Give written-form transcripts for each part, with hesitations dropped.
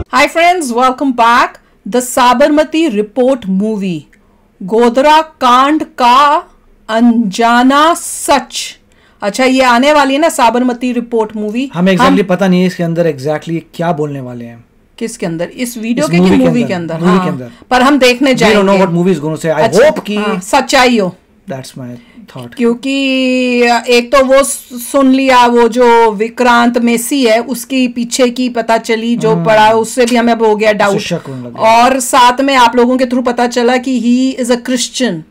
Hi friends, welcome back. The Sabarmati report movie, Godhra कांड का अनजाना सच। अच्छा, ये आने वाली है ना साबरमती रिपोर्ट मूवी। हमें एग्जैक्टली पता नहीं है इसके अंदर एग्जैक्टली क्या बोलने वाले हैं। किसके अंदर? इस वीडियो के कि मूवी के अंदर? मूवी के अंदर। पर हम देखने जाएंगे। We don't know what movie is going to say. I hope कि सच्चाई हो। That's my thought. क्योंकि एक तो वो सुन लिया, वो जो विक्रांत मेसी है उसकी पीछे की पता चली, जो पड़ा उससे भी हमें अब हो गया डाउट, और साथ में आप लोगों के थ्रू पता चला कि he is a Christian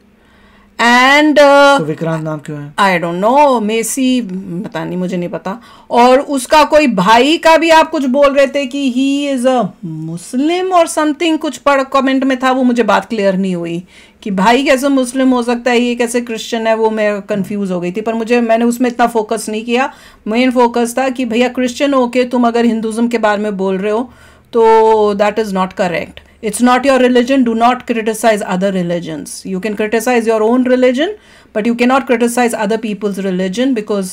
and तो विक्रांत नाम क्यों है? आई डोंट नो, मेसी पता नहीं, मुझे नहीं पता। और उसका कोई भाई का भी आप कुछ बोल रहे थे कि ही इज अ मुस्लिम और समथिंग, कुछ पढ़ कमेंट में था, वो मुझे बात क्लियर नहीं हुई कि भाई कैसे मुस्लिम हो सकता है, ये कैसे क्रिश्चियन है, वो मैं कंफ्यूज हो गई थी। पर मैंने उसमें इतना फोकस नहीं किया। मेन फोकस था कि भैया क्रिश्चियन होके तुम अगर हिंदुज्म के बारे में बोल रहे हो तो that is not correct. It's not your religion. Do not criticize other religions. You can criticize your own religion, but you cannot criticize other people's religion because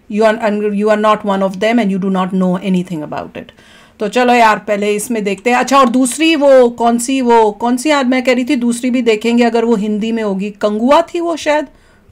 you are not one of them and you do not know anything about it. तो चलो यार पहले इसमें देखते हैं। अच्छा, और दूसरी वो कौन सी आज मैं कह रही थी, दूसरी भी देखेंगे अगर वो हिंदी में होगी। कंगुआ थी वो, शायद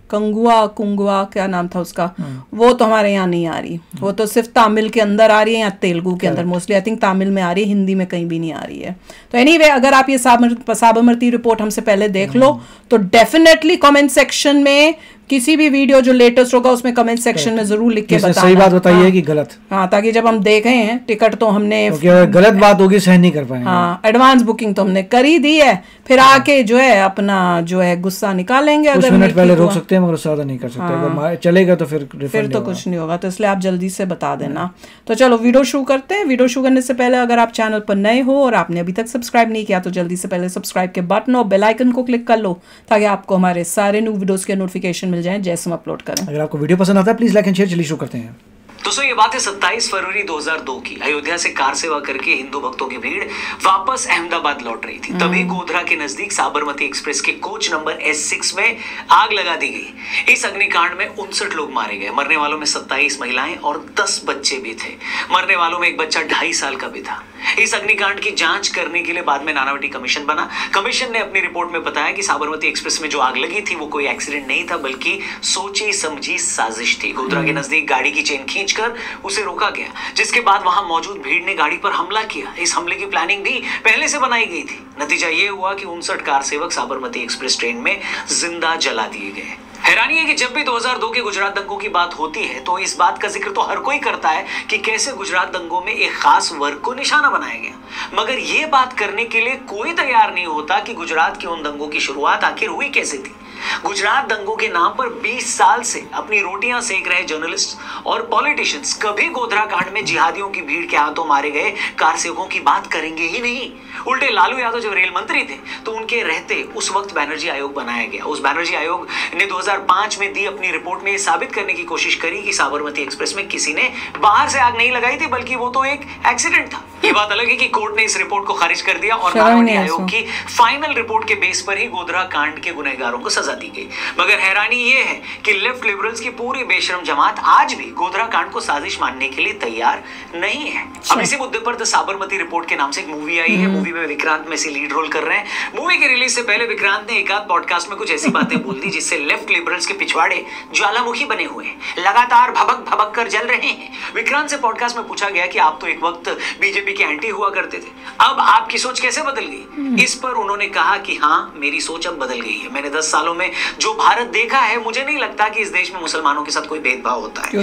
कुंगुआ क्या नाम था उसका, वो तो हमारे यहाँ नहीं आ रही। वो तो सिर्फ तमिल के अंदर आ रही है या तेलुगु के अंदर, मोस्टली आई थिंक तमिल में आ रही है, हिंदी में कहीं भी नहीं आ रही है। तो एनीवे, अगर आप ये साबरमती रिपोर्ट हमसे पहले देख लो तो डेफिनेटली कमेंट सेक्शन में किसी भी वीडियो जो लेटेस्ट होगा उसमें कमेंट सेक्शन में जरूर लिख के बताना। सही बात बताइए कि गलत। हाँ, ताकि जब हम देखें हैं टिकट तो हमने गलत बात होगी सहन नहीं कर पाएंगे। हाँ, एडवांस बुकिंग तो हमने कर ही दी है, फिर आके जो है अपना जो है गुस्सा निकालेंगे। अगर मिनट पहले रोक सकते हैं मगर ज्यादा नहीं कर सकते। अगर चलेगा तो फिर तो कुछ नहीं होगा। तो इसलिए आप जल्दी से बता देना। तो चलो वीडियो शुरू करते हैं। वीडियो शुरू करने से पहले अगर आप चैनल पर नए हो और आपने अभी तक सब्सक्राइब नहीं किया तो जल्दी से पहले सब्सक्राइब के बटन और बेल आइकन को क्लिक कर लो ताकि आपको हमारे सारे न्यू वीडियोस के नोटिफिकेशन मिल जाएं जैसे हम अपलोड करें। अगर आपको वीडियो पसंद आता है प्लीज लाइक एंड शेयर। चलिए शुरू करते हैं। दोस्तों, ये बात है 27 फरवरी 2002 की। अयोध्या से कार सेवा करके हिंदू भक्तों की भीड़ वापस अहमदाबाद लौट रही थी। तभी गोधरा के नजदीक साबरमती एक्सप्रेस के कोच नंबर S6 में आग लगा दी गई। इस अग्निकांड में 59 लोग मारे गए। मरने वालों में 27 महिलाएं और 10 बच्चे भी थे। मरने वालों में एक बच्चा 2.5 साल का भी था। इस अग्निकांड की जांच करने के लिए बाद में नानावटी कमीशन बना। कमीशन ने अपनी रिपोर्ट में बताया कि साबरमती एक्सप्रेस में जो आग लगी थी वो कोई एक्सीडेंट नहीं था बल्कि सोची समझी साजिश थी। गोधरा के नजदीक गाड़ी की चेन खींचकर उसे रोका गया, जिसके बाद वहां मौजूद भीड़ ने गाड़ी पर हमला किया। इस हमले की प्लानिंग भी पहले से बनाई गई थी। नतीजा ये हुआ कि 59 कार सेवक साबरमती एक्सप्रेस ट्रेन में जिंदा जला दिए गए। हैरानी है कि जब भी 2002 के गुजरात दंगों की बात होती है तो इस बात का जिक्र तो हर कोई करता है कि कैसे गुजरात दंगों में एक खास वर्ग को निशाना बनाया गया, मगर यह बात करने के लिए कोई तैयार नहीं होता कि गुजरात की उन दंगों की शुरुआत आखिर हुई कैसे थी। गुजरात दंगों के नाम पर 20 साल से अपनी रोटियां सेक रहे जर्नलिस्ट और पॉलिटिशियंस कभी गोधरा कांड में जिहादियों की भीड़ के हाथों मारे गए कार सेवकों की बात करेंगे ही नहीं। उल्टे लालू यादव जब रेल मंत्री थे तो उनके रहते उस वक्त बैनर्जी आयोग बनाया गया। उस बैनर्जी आयोग ने 2005 में दी अपनी रिपोर्ट में यह साबित करने की कोशिश करी कि साबरमती एक्सप्रेस में किसी ने बाहर से आग नहीं लगाई थी बल्कि वो तो एक एक्सीडेंट था। ये बात अलग है कि कोर्ट ने इस रिपोर्ट को खारिज कर दिया और नानावटी आयोग की फाइनल रिपोर्ट के बेस पर ही गोधरा कांड के गुनहगारों को सजा दी गई। मगर हैरानी यह है कि लेफ्ट लिबरल्स की पूरी बेशरम जमात आज भी गोधरा कांड को साजिश मानने के लिए तैयार नहीं है। अब इसी मुद्दे पर द साबरमती रिपोर्ट के नाम से एक मूवी आई है। मूवी में विक्रांत मेसी लीड रोल कर रहे हैं। मूवी के रिलीज से पहले विक्रांत ने एक आध पॉडकास्ट में कुछ ऐसी बातें बोल दी जिससे लेफ्ट लिबरल्स के पिछवाड़े ज्वालामुखी बने हुए हैं, लगातार भबक भबक कर जल रहे हैं। विक्रांत से पॉडकास्ट में पूछा गया कि आप तो एक वक्त बीजेपी के एंटी हुआ करते थे, अब आपकी सोच कैसे बदल गई? इस पर उन्होंने कहा कि हाँ, मेरी सोच अब बदल गई है। मैंने 10 सालों में जो भारत देखा है, मुझे नहीं लगता कि इस देश में मुसलमानों के साथ कोई भेदभाव होता है।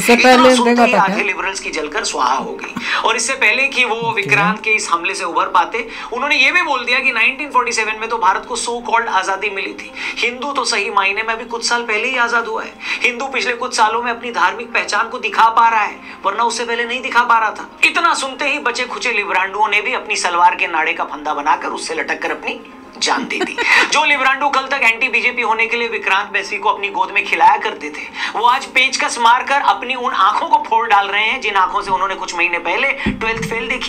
आधे लिबरल्स की जलकर स्वाहा हो गई। और इससे पहले कि वो विक्रांत के इस हमले से उभर पाते, उन्होंने ये भी बोल दिया कि 1947 में तो भारत को सो कॉल्ड आजादी मिली थी। हिंदू तो सही मायने में अभी कुछ साल पहले ही आजाद हुआ है। हिंदू पिछले कुछ सालों में अपनी धार्मिक पहचान को दिखा पा रहा है, वरना उससे पहले नहीं दिखा पा रहा था। इतना सुनते ही बचे खुचे लिबरांडुओं ने भी अपनी सलवार के नाड़े का फंदा बनाकर उससे लटक कर अपनी जान दे दी। जो लिबरांडो कल तक एंटी बीजेपी होने के लिए विक्रांत मेसी को अपनी गोद में खिलाया करते थे, वो आज पेचकस मारकर अपनी उन आंखों को फोड़ डाल रहे हैं जिन आंखों से उन्होंने कुछ महीने पहले 12th फेल देखी थी।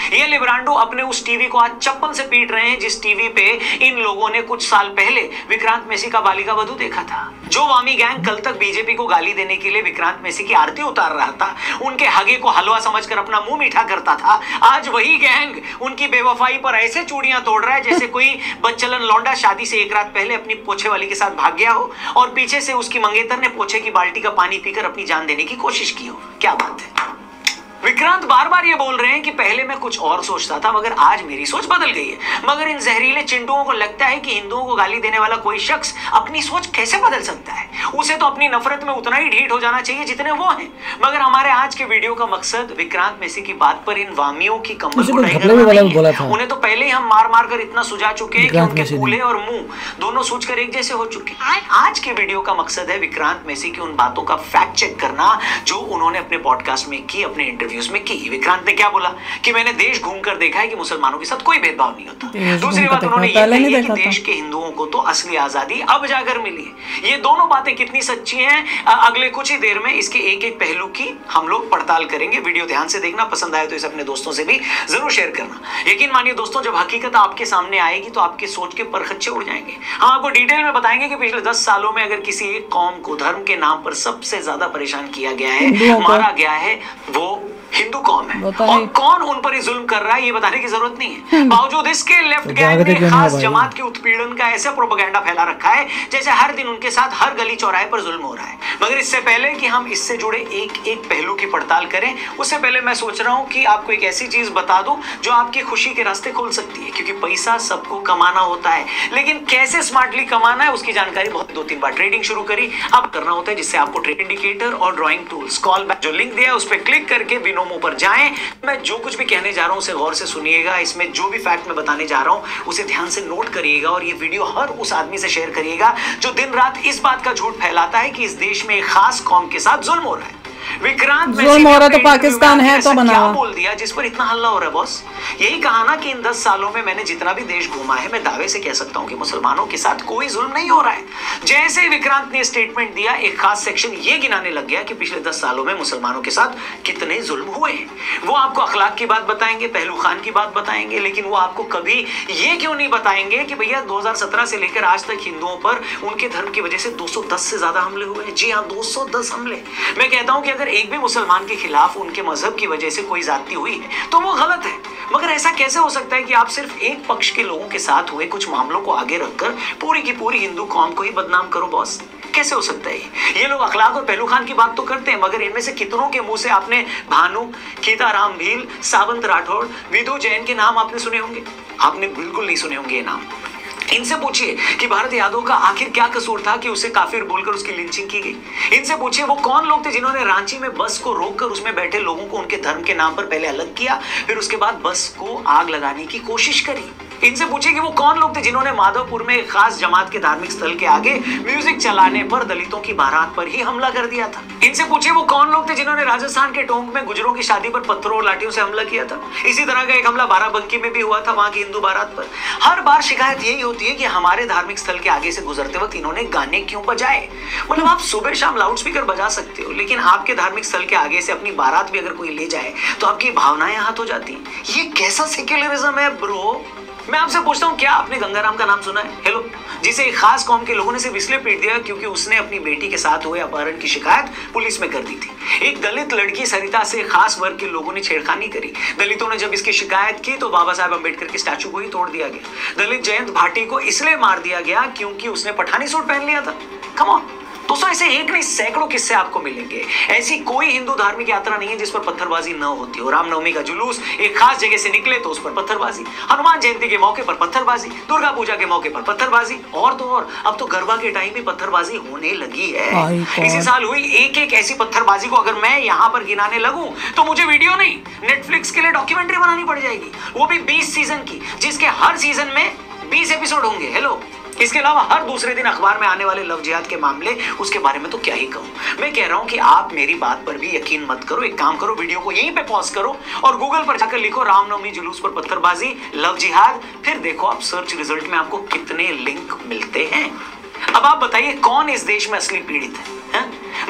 ये लिब्रांडो अपने उस टीवी को आज चप्पल से पीट रहे हैं जिस टीवी पे इन लोगों ने कुछ साल पहले विक्रांत मैसी का बालिका वधू देखा था। जो वामी गैंग कल तक बीजेपी को गाली देने के लिए विक्रांत मैसी की आरती उतार रहा था, उनके हगे को हलवा समझकर अपना मुंह मीठा करता था, आज वही गैंग उनकी बेवफाई पर ऐसे चूड़ियां तोड़ रहा है जैसे कोई बच्चलन लौंडा शादी से एक रात पहले अपनी पोछे वाली के साथ भाग गया हो और पीछे से उसकी मंगेतर ने पोछे की बाल्टी का पानी पीकर अपनी जान देने की कोशिश की हो। क्या बात है। विक्रांत बार बार ये बोल रहे हैं कि पहले मैं कुछ और सोचता था मगर आज मेरी सोच बदल गई है। मगर इन जहरीले चिंटुओं को लगता है कि हिंदुओं को गाली देने वाला कोई शख्स अपनी सोच कैसे बदल सकता है। उसे तो अपनी नफरत में उतना ही ढीठ हो जाना चाहिए जितने वो हैं। मगर हमारे आज के वीडियो का मकसद विक्रांत मैसी की बात पर इन वामियों की कमर को ढाई करना नहीं है। उन्हें तो पहले ही हम मार मार कर इतना सुझा चुके हैं कि उनके कूल्हे और मुंह दोनों सूझकर एक जैसे हो चुके हैं। आज के वीडियो का मकसद है विक्रांत मैसी की उन बातों का फैक्ट चेक करना जो उन्होंने अपने पॉडकास्ट में की, अपने इंटरव्यूज में की। विक्रांत ने क्या बोला कि मैंने देश घूमकर देखा है कि मुसलमानों के साथ कोई भेदभाव नहीं होता। दूसरी बात उन्होंने ये कही है कि देश के हिंदुओं को तो असली आजादी अब जाकर मिली है। ये दोनों बातें कितनी सच्ची हैं अगले कुछ ही देर में इसके एक एक पहलू की हम लोग पड़ताल करेंगे। वीडियो ध्यान से देखना, पसंद आए तो इसे अपने दोस्तों से भी जरूर शेयर करना। यकीन मानिए दोस्तों, जब हकीकत आपके सामने आएगी तो आपके सोच के परखच्चे उड़ जाएंगे। हम आपको डिटेल में बताएंगे कि पिछले 10 सालों में अगर किसी एक कौम को धर्म के नाम पर सबसे ज्यादा परेशान किया गया है, मारा गया है, वो हिंदू कौम है और कौन उन पर जुल्म कर रहा है ये बताने की जरूरत नहीं है। बावजूद इसके लेफ्ट गैंग ने खास जमात के उत्पीड़न का ऐसा प्रोपेगेंडा फैला रखा है जैसे हर दिन उनके साथ हर गली चौराहे पर जुल्म हो रहा है। मगर इससे पहले कि हम इससे जुड़े एक एक पहलू की पड़ताल करें, उससे पहले मैं सोच रहा हूं कि आपको एक ऐसी चीज बता दूं जो आपकी खुशी के रास्ते खोल सकती है। क्योंकि पैसा सबको कमाना होता है, लेकिन कैसे स्मार्टली कमाना है उसकी जानकारी बहुत 2-3 बार ट्रेडिंग शुरू करी अब करना होता है, जिससे आपको ट्रेड इंडिकेटर और ड्रॉइंग टूल्स कॉल बैक जो लिंक दिया है उस पर क्लिक करके बिनोमो पर जाएं। मैं जो कुछ भी कहने जा रहा हूं उसे गौर से सुनिएगा। इसमें जो भी फैक्ट मैं बताने जा रहा हूं उसे ध्यान से नोट करिएगा और ये वीडियो हर उस आदमी से शेयर करिएगा जो दिन रात इस बात का झूठ फैलाता है कि इस देश में एक खास कौम के साथ जुल्म हो रहा है। विक्रांत जुल्म हो रहा तो पाकिस्तान है तो बना क्या बोल दिया जिस पर इतना हल्ला हो रहा है बॉस। यही कहा ना कि इन 10 सालों में मैंने जितना भी देश घूमा है मैं दावे से कह सकता हूं कि मुसलमानों के साथ कोई जुल्म नहीं हो रहा है। जैसे ही विक्रांत ने स्टेटमेंट दिया, एक खास सेक्शन ये गिनाने लग गया कि पिछले 10 सालों में मुसलमानों के साथ कितने जुल्म हुए हैं। वो आपको अखलाक की बात बताएंगे, पहलू खान की बात बताएंगे, लेकिन वो आपको कभी ये क्यों नहीं बताएंगे कि भैया 2017 से लेकर आज तक हिंदुओं पर उनके धर्म की वजह से 210 से ज्यादा हमले हुए हैं। जी हाँ, 210 हमले। मैं कहता हूं कि अगर एक भी मुसलमान के खिलाफ उनके मजहब की वजह से कोई ज्यादती हुई है तो वो गलत है। मगर ऐसा कैसे हो सकता है कि आप सिर्फ एक पक्ष के लोगों के साथ हुए कुछ मामलों को आगे रखकर पूरी की पूरी हिंदू कौम को ही बदनाम करो बॉस? कैसे हो सकता है? ये लोग अखलाक और पहलू खान की बात तो करते हैं, मगर इनमें से कितनों के मुंह से आपने भानु, खीताराम भील, सावंत राठौड़, विधु जैन के नाम आपने सुने होंगे? आपने बिल्कुल नहीं सुने होंगे ये नाम। इनसे पूछिए कि भारत यादव का आखिर क्या कसूर था कि उसे काफिर बोलकर उसकी लिंचिंग की गई। इनसे पूछिए वो कौन लोग थे जिन्होंने रांची में बस को रोककर उसमें बैठे लोगों को उनके धर्म के नाम पर पहले अलग किया, फिर उसके बाद बस को आग लगाने की कोशिश करी। इनसे पूछिए कि वो कौन लोग थे जिन्होंने माधवपुर में एक खास जमात के धार्मिक स्थल के आगे म्यूजिक चलाने पर दलितों की बारात पर ही हमला कर दिया था। इनसे पूछिए वो कौन लोग थे जिन्होंने राजस्थान के टोंक में गुजरों की शादी पर पत्थरों और लाठियों से हमला किया था। इसी तरह का एक हमला बाराबंकी में भी हुआ था, वहां की हिंदू बारात पर। हर बार शिकायत यही होती है कि हमारे धार्मिक स्थल के आगे से गुजरते वक्त इन्होंने गाने क्यों बजाए। मतलब आप सुबह शाम लाउड स्पीकर बजा सकते हो, लेकिन आपके धार्मिक स्थल के आगे से अपनी बारात भी अगर कोई ले जाए तो आपकी भावनाएं आहत हो जाती हैं। ये कैसा सेक्युलरिज्म है ब्रो? मैं आपसे पूछता हूँ, क्या आपने गंगाराम का नाम सुना है? हेलो, जिसे एक खास कौम के लोगों ने सिर्फ इसलिए पीट दिया क्योंकि उसने अपनी बेटी के साथ हुए अपहरण की शिकायत पुलिस में कर दी थी। एक दलित लड़की सरिता से खास वर्ग के लोगों ने छेड़खानी करी। दलितों ने जब इसकी शिकायत की तो बाबा साहब अम्बेडकर के स्टैचू को ही तोड़ दिया गया। दलित जयंत भाटी को इसलिए मार दिया गया क्योंकि उसने पठानी सूट पहन लिया था। कम ऑन दोस्तों, ऐसे एक नहीं सैकड़ों किस्से आपको मिलेंगे। ऐसी कोई हिंदू धार्मिक यात्रा नहीं है जिस पर पत्थरबाजी न होती हो। रामनवमी का जुलूस एक खास जगह से निकले तो उस पर पत्थरबाजी, हनुमान जयंती के मौके पर पत्थरबाजी, दुर्गा पूजा के मौके पर पत्थरबाजी, और तो और अब तो गरबा के टाइम भी पत्थरबाजी होने लगी है। इसी साल हुई एक एक ऐसी पत्थरबाजी को अगर मैं यहाँ पर गिनाने लगूं तो मुझे वीडियो नहीं, नेटफ्लिक्स के लिए डॉक्यूमेंट्री बनानी पड़ जाएगी, वो भी 20 सीजन की, जिसके हर सीजन में 20 एपिसोड होंगे। हेलो, इसके अलावा हर दूसरे दिन अखबार में आने वाले लव जिहाद के मामले, उसके बारे में तो क्या ही कहूं। मैं कह रहा हूं कि आप मेरी बात पर भी यकीन मत करो। एक काम करो, वीडियो को यहीं पे पॉज करो और गूगल पर जाकर लिखो रामनवमी जुलूस पर पत्थरबाजी, लव जिहाद, फिर देखो आप सर्च रिजल्ट में आपको कितने लिंक मिलते हैं। अब आप बताइए कौन इस देश में असली पीड़ित है?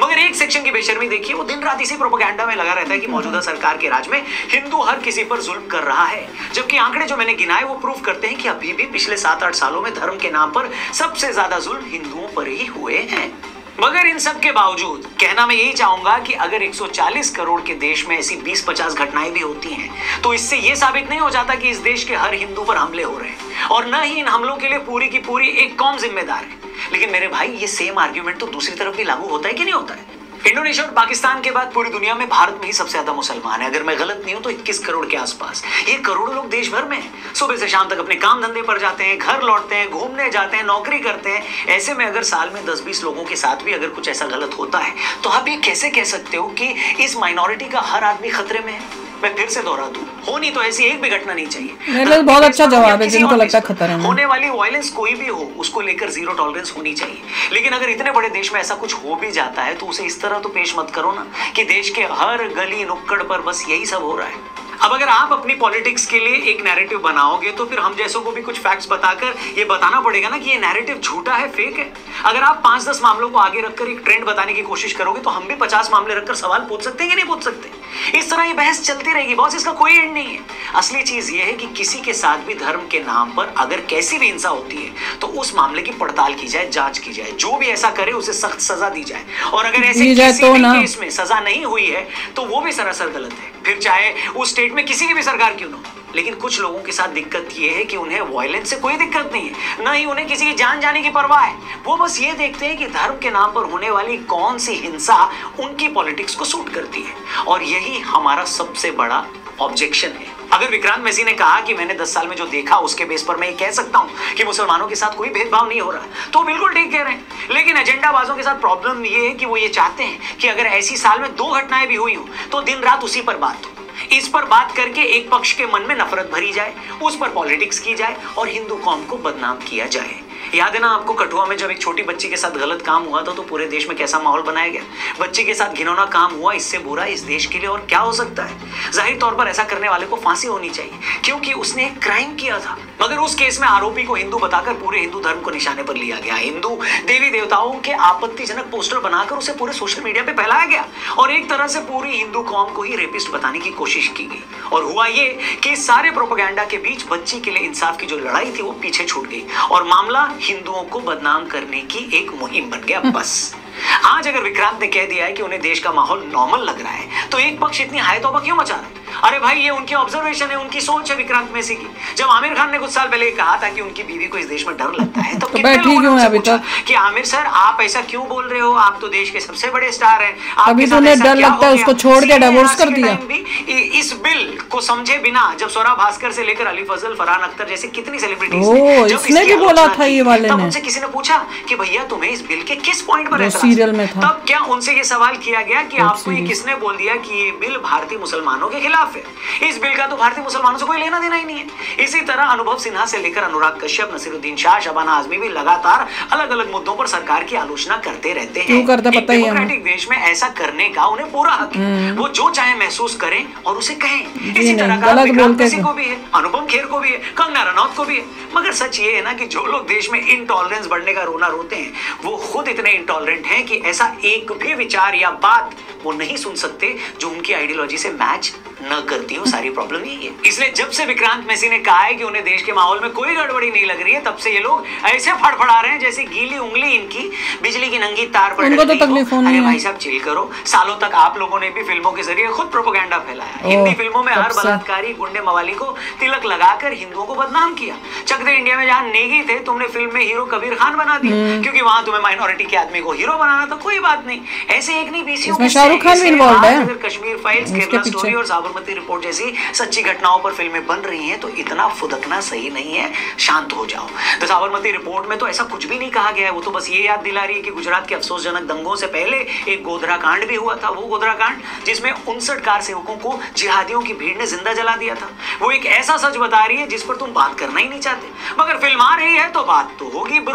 मगर एक सेक्शन की बेशर्मी देखिए, वो दिन रात इसी प्रोपेगेंडा में लगा रहता है कि मौजूदा सरकार के राज में हिंदू हर किसी पर जुल्म कर रहा है, जबकि आंकड़े जो मैंने गिनाए वो प्रूफ करते हैं कि अभी भी पिछले 7-8 सालों में धर्म के नाम पर सबसे ज्यादा जुल्म हिंदुओं पर ही हुए हैं। मगर इन सब के बावजूद कहना मैं यही चाहूंगा कि अगर 140 करोड़ के देश में ऐसी 20-50 घटनाएं भी होती हैं तो इससे यह साबित नहीं हो जाता कि इस देश के हर हिंदू पर हमले हो रहे हैं, और न ही इन हमलों के लिए पूरी की पूरी एक कौम जिम्मेदार है। लेकिन मेरे भाई, ये सेम आर्ग्यूमेंट तो दूसरी तरफ भी लागू होता है कि नहीं होता है? इंडोनेशिया और पाकिस्तान के बाद पूरी दुनिया में भारत में ही सबसे ज्यादा मुसलमान है। अगर मैं गलत नहीं हूं तो 21 करोड़ के आसपास। ये करोड़ों लोग देश भर में हैं। सुबह से शाम तक अपने काम धंधे पर जाते हैं, घर लौटते हैं, घूमने जाते हैं, नौकरी करते हैं। ऐसे में अगर साल में 10-20 लोगों के साथ भी अगर कुछ ऐसा गलत होता है तो आप ये कैसे कह सकते हो कि इस माइनॉरिटी का हर आदमी खतरे में है? मैं फिर से दोहरा दूं, होनी तो ऐसी एक भी घटना नहीं चाहिए। मेरे लिए बहुत अच्छा जवाब है, जिनको लगता है खतरा में होने वाली वायलेंस कोई भी हो, उसको लेकर जीरो टॉलरेंस होनी चाहिए। लेकिन अगर इतने बड़े देश में ऐसा कुछ हो भी जाता है तो उसे इस तरह तो पेश मत करो ना कि देश के हर गली नुक्कड़ पर बस यही सब हो रहा है। अब अगर आप अपनी पॉलिटिक्स के लिए एक नैरेटिव बनाओगे तो फिर हम जैसों को भी कुछ फैक्ट्स बताकर ये बताना पड़ेगा ना कि ये नैरेटिव झूठा है, फेक है। अगर आप 5-10 मामलों को आगे रखकर एक ट्रेंड बताने की कोशिश करोगे तो हम भी 50 मामले रखकर सवाल पूछ सकते हैं कि नहीं पूछ सकते? इस तरह ये बहस चलती रहेगी बॉस, इसका कोई एंड नहीं है। असली चीज ये है कि किसी के साथ भी धर्म के नाम पर अगर कैसी भी हिंसा होती है तो उस मामले की पड़ताल की जाए, जांच की जाए, जो भी ऐसा करे उसे सख्त सजा दी जाए। और अगर ऐसे किसी भी केस में सजा नहीं हुई है तो वो भी सरासर गलत है, फिर चाहे उस स्टेट में किसी की भी सरकार क्यों ना हो। लेकिन कुछ लोगों के साथ दिक्कत ये है कि उन्हें वायलेंस से कोई दिक्कत नहीं है, ना ही उन्हें किसी की जान जाने की परवाह है। वो बस ये देखते हैं कि धर्म के नाम पर होने वाली कौन सी हिंसा उनकी पॉलिटिक्स को सूट करती है, और यही हमारा सबसे बड़ा ऑब्जेक्शन है। अगर विक्रांत मैसी ने कहा कि मैंने 10 साल में जो देखा उसके बेस पर मैं ये कह सकता हूं कि मुसलमानों के साथ कोई भेदभाव नहीं हो रहा, तो बिल्कुल ठीक कह रहे हैं। लेकिन एजेंडाबाजों के साथ प्रॉब्लम ये है कि वो ये चाहते हैं कि अगर ऐसी साल में 2 घटनाएं भी हुई हो तो दिन रात उसी पर बात हो, इस पर बात करके एक पक्ष के मन में नफरत भरी जाए, उस पर पॉलिटिक्स की जाए और हिंदू कौम को बदनाम किया जाए। याद है ना आपको, कठुआ में जब एक छोटी बच्ची के साथ गलत काम हुआ था तो पूरे देश में कैसा माहौल बनाया गया? बच्ची के साथ घिनौना काम हुआ, इससे बुरा इस देश के लिए और क्या हो सकता है? जाहिर तौर पर ऐसा करने वाले को फांसी होनी चाहिए क्योंकि उसने एक क्राइम किया था। मगर उस केस में आरोपी को हिंदू बताकर पूरे हिंदू धर्म को निशाने पर लिया गया। हिंदू देवी देवताओं के आपत्तिजनक पोस्टर बनाकर उसे पूरे सोशल मीडिया पे फैलाया गया और एक तरह से पूरी हिंदू कौम को ही रेपिस्ट बताने की कोशिश की गई। और हुआ ये कि सारे प्रोपेगेंडा के बीच बच्ची के लिए इंसाफ की जो लड़ाई थी वो पीछे छूट गई और मामला हिंदुओं को बदनाम करने की एक मुहिम बन गया बस। आज अगर विक्रांत ने कह दिया है कि उन्हें देश का माहौल नॉर्मल लग रहा है तो एक पक्ष इतनी हाय तौबा क्यों मचा रहा है? अरे भाई, ये उनकी ऑब्जर्वेशन है, उनकी सोच है विक्रांत मैसी की। जब आमिर खान ने कुछ साल पहले कहा था कि उनकी बीवी को इस देश में डर लगता है तो कितने लोगों ने उनसे पूछा कि आमिर सर आप ऐसा क्यों बोल रहे हो, आप तो देश के सबसे बड़े स्टार हैं, अभी तो उन्हें डर लगता है, उसको छोड़ के डिवोर्स कर दिया। इस बिल को समझे बिना जब स्वरा भास्कर से लेकर अली फजल, फरहान अख्तर जैसे कितनी सेलिब्रिटीज इसने भी बोला था ये वाले ने, तब उनसे किसी ने पूछा कि भैया तुम्हें इस बिल के किस पॉइंट पर सीरियल में था, तब क्या उनसे ये सवाल किया गया कि आपको ये किसने बोल दिया कि ये बिल भारतीय मुसलमानों के खिलाफ है? इस बिल का तो भारतीय मुसलमानों से कोई लेना देना ही नहीं है। इसी तरह अनुभव सिन्हा से लेकर अनुराग कश्यप, नसीरुद्दीन शाह, शबाना आजमी भी लगातार अलग अलग मुद्दों पर सरकार की आलोचना करते रहते हैं। क्यों करते पता ही है? डेमोक्रेटिक देश में ऐसा करने का उन्हें पूरा हक है, वो जो चाहे महसूस करें और उसे कहें। इसी तरह का विक्रांत मैसी को भी है, अनुपम खेर को भी है, कंगना रनौत को भी है। मगर सच ये है ना कि जो लोग देश में इंटॉलरेंस बढ़ने का रोना रोते हैं वो खुद इतने इंटॉलरेंट हैं कि ऐसा एक भी विचार या बात वो नहीं सुन सकते जो उनकी आइडियोलॉजी से मैच न करती हो। सारी प्रॉब्लम यही है। इसलिए जब से विक्रांत मैसी ने कहा है कि उन्हें देश के माहौल में कोई गड़बड़ी नहीं लग रही है, तब से ये लोग ऐसे फड़फड़ा रहे हैं जैसे गीली उंगली इनकी बिजली की नंगी तार पर उनको तो तकलीफ होनी है। अरे भाई साहब चिल करो। सालों तक आप लोगों ने भी फिल्मों के जरिए खुद प्रोपेगेंडा फैलाया। हिंदी फिल्मों में हर बलात्कारी गुंडे मवाली को तिलक लगाकर हिंदुओं को बदनाम किया। चक दे इंडिया में जहां नेगी थे तुमने फिल्म में हीरो कबीर खान बना दिया क्योंकि वहां तुम्हें माइनॉरिटी के आदमी को हीरो बनाना था। कोई बात नहीं, ऐसे एक नहीं 20 शाहरुख खान भी इन्वॉल्व है। कश्मीर फाइल्स, केरला स्टोरी और साबरमती रिपोर्ट जैसी सच्ची घटनाओं पर फिल्में बन रही हैं तो इतना फुदकना सही नहीं है, शांत हो जाओ। द साबरमती रिपोर्ट में तो ऐसा कुछ भी नहीं कहा गया है, वो तो बस ये याद दिला रही है कि गुजरात के अफसोसजनक दंगों से पहले एक गोधरा कांड भी हुआ था। वो गोधरा कांड जिसमें 59 कार सेवकों को जिहादियों की भीड़ ने जिंदा जला दिया था। वो एक ऐसा सच बता रही है जिस पर तुम बात करना ही नहीं चाहते, मगर फिल्म आ रही है तो बात तो होगी ब्रो।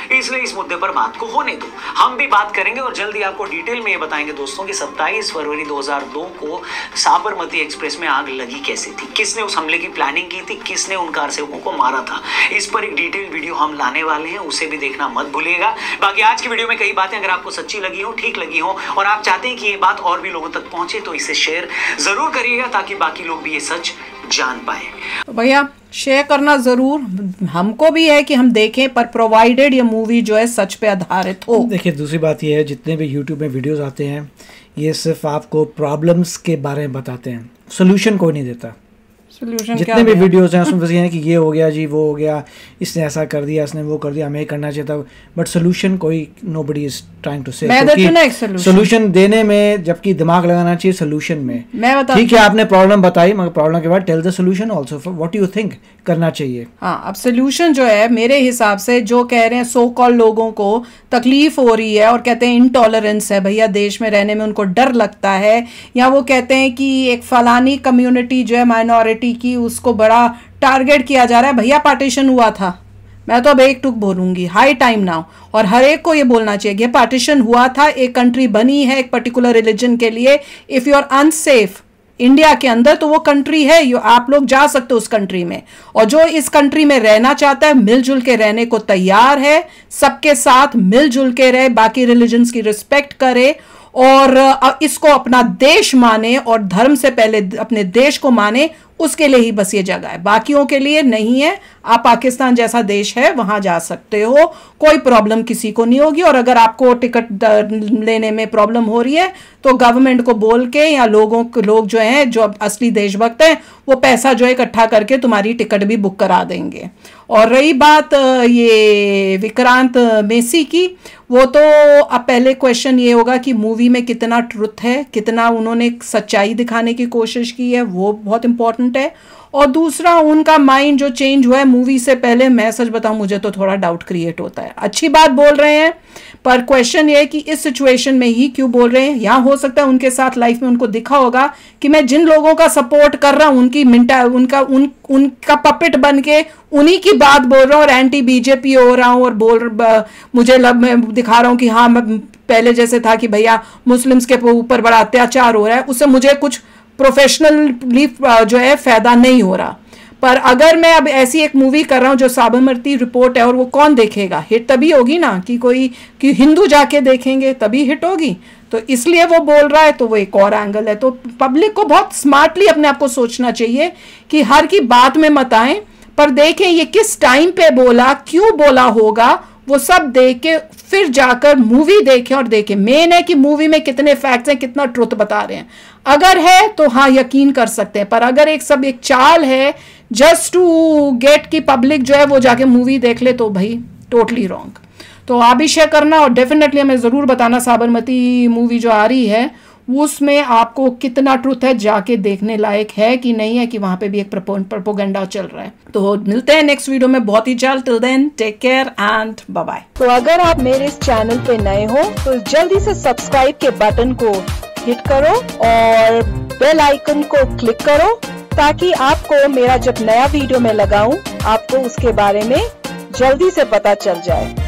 इसलिए इस मुद्दे पर बात को होने दो, हम भी बात करेंगे और जल्दी आपको डिटेल में ये बताएंगे दोस्तों कि 27 फरवरी 2002 को साबरमती एक्सप्रेस में आग लगी कैसे थी, किसने उस हमले की प्लानिंग की थी, किसने उन कार सेवकों को मारा था। इस पर एक डिटेल वीडियो हम लाने वाले हैं, उसे भी देखना मत भूलिएगा। बाकी आज की वीडियो में कई बातें अगर आपको सच्ची लगी हो, ठीक लगी हो और आप चाहते हैं कि ये बात और भी लोगों तक पहुंचे तो इसे शेयर जरूर करिएगा ताकि बाकी लोग भी ये सच जान पाए। तो भैया शेयर करना जरूर, हमको भी है कि हम देखें, पर प्रोवाइडेड ये मूवी जो है सच पे आधारित हो। देखिए दूसरी बात ये है, जितने भी यूट्यूब में वीडियोस आते हैं ये सिर्फ आपको प्रॉब्लम्स के बारे में बताते हैं, सोल्यूशन कोई नहीं देता। जितने भी वीडियोस हैं उसमें बस ये है कि ये हो गया जी, वो हो गया, इसने ऐसा कर दिया, इसने वो कर दिया, हमें करना चाहिए था, बट सोल्यूशन कोई nobody is trying to say. Solution देने में जबकि दिमाग लगाना चाहिए सोल्यूशन में। ठीक है आपने प्रॉब्लम बताई, मगर प्रॉब्लम के बाद tell the solution also, what you think करना चाहिए। हाँ, अब सोल्यूशन जो है मेरे हिसाब से जो कह रहे हैं सो कॉल लोगों को तकलीफ हो रही है और कहते हैं इंटॉलरेंस है भैया, देश में रहने में उनको डर लगता है, या वो कहते हैं कि एक फलानी कम्युनिटी जो है माइनॉरिटी की, उसको बड़ा टारगेट किया जा रहा है। भैया पार्टीशन हुआ था, मैं तो अब एक टुक बोलूंगी, हाई टाइम नाउ, और हर एक को ये बोलना चाहिए कि पार्टीशन हुआ था, एक कंट्री बनी है एक पर्टिकुलर रिलीजन के लिए। If you are unsafe India के अंदर तो वो कंट्री है, आप लोग जा सकते हो उस कंट्री में, और जो इस कंट्री में रहना चाहता है मिलजुल के रहने को तैयार है, सबके साथ मिलजुल के रहे, बाकी रिलीजन्स की रिस्पेक्ट करे और इसको अपना देश माने और धर्म से पहले अपने देश को माने, उसके लिए ही बस ये जगह है, बाकियों के लिए नहीं है। आप पाकिस्तान जैसा देश है वहां जा सकते हो, कोई प्रॉब्लम किसी को नहीं होगी। और अगर आपको टिकट लेने में प्रॉब्लम हो रही है तो गवर्नमेंट को बोल के या लोग जो हैं जो असली देशभक्त हैं वो पैसा जो है इकट्ठा करके तुम्हारी टिकट भी बुक करा देंगे। और रही बात ये विक्रांत मेसी की, वो तो अब पहले क्वेश्चन ये होगा कि मूवी में कितना ट्रुथ है, कितना उन्होंने सच्चाई दिखाने की कोशिश की है, वो बहुत इंपॉर्टेंट है। और दूसरा उनका माइंड जो चेंज हुआ है मूवी से पहले, मैं सच बताऊं मुझे तो थोड़ा डाउट क्रिएट होता है। अच्छी बात बोल रहे हैं पर क्वेश्चन ये है कि इस सिचुएशन में ही क्यों बोल रहे हैं। यहाँ हो सकता है उनके साथ लाइफ में उनको दिखा होगा कि मैं जिन लोगों का सपोर्ट कर रहा हूँ उनका पपेट बन के उन्हीं की बात बोल रहा हूँ और एंटी बीजेपी हो रहा हूँ और मैं दिखा रहा हूँ कि हाँ मैं पहले जैसे था कि भैया मुस्लिम्स के ऊपर बड़ा अत्याचार हो रहा है, उससे मुझे कुछ प्रोफेशनली जो है फायदा नहीं हो रहा। पर अगर मैं अब ऐसी एक मूवी कर रहा हूँ जो साबरमती रिपोर्ट है, और वो कौन देखेगा, हिट तभी होगी ना कि हिंदू जाके देखेंगे तभी हिट होगी, तो इसलिए वो बोल रहा है, तो वो एक और एंगल है। तो पब्लिक को बहुत स्मार्टली अपने आप को सोचना चाहिए कि हर की बात में मत आए, पर देखें ये किस टाइम पे बोला, क्यों बोला होगा, वो सब देख के फिर जाकर मूवी देखें और देखें। मेन है कि मूवी में कितने फैक्ट्स हैं, कितना ट्रुथ बता रहे हैं। अगर है तो हाँ यकीन कर सकते हैं, पर अगर एक चाल है जस्ट टू गेट की पब्लिक जो है वो जाके मूवी देख ले, तो भाई टोटली रॉन्ग। तो आप भी शेयर करना और डेफिनेटली हमें ज़रूर बताना साबरमती मूवी जो आ रही है उसमें आपको कितना ट्रुथ है, जाके देखने लायक है कि नहीं है, कि वहां पे भी एक प्रोपोगंडा चल रहा है। तो मिलते हैं नेक्स्ट वीडियो में बहुत ही जल्द। Till then take care and bye bye. तो अगर आप मेरे इस चैनल पे नए हो तो जल्दी से सब्सक्राइब के बटन को हिट करो और बेल आइकन को क्लिक करो ताकि आपको मेरा जब नया वीडियो मैं लगाऊं आपको उसके बारे में जल्दी से पता चल जाए।